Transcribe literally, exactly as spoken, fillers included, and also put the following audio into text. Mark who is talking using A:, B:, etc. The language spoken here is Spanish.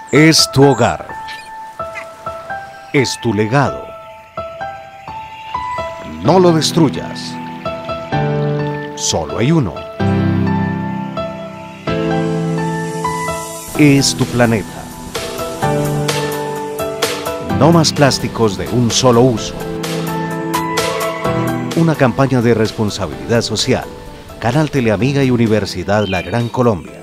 A: Es tu hogar. Es tu legado. No lo destruyas. Solo hay uno. Es tu planeta. No más plásticos de un solo uso. Una campaña de responsabilidad social. Canal Teleamiga y Universidad La Gran Colombia.